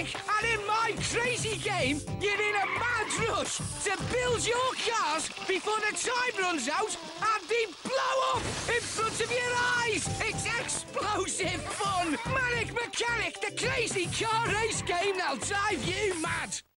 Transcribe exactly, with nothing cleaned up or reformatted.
mechanic, and in my crazy game, you're in a mad rush to build your cars before the time runs out and they blow up in front of your eyes. It's explosive fun. Manic Mechanic, the crazy car race game that'll drive you mad.